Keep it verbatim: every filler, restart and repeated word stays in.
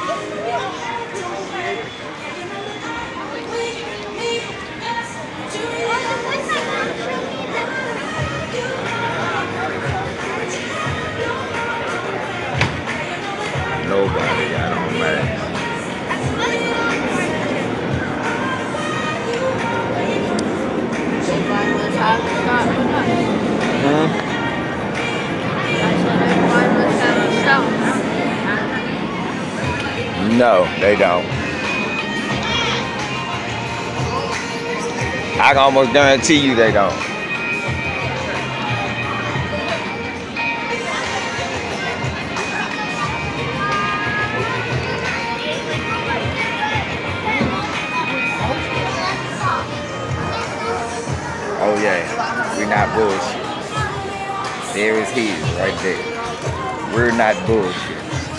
Nobody got on that. Hmm? No, they don't. I can almost guarantee you they don't. Oh yeah, we're not bullshit. There is his right there. We're not bullshit.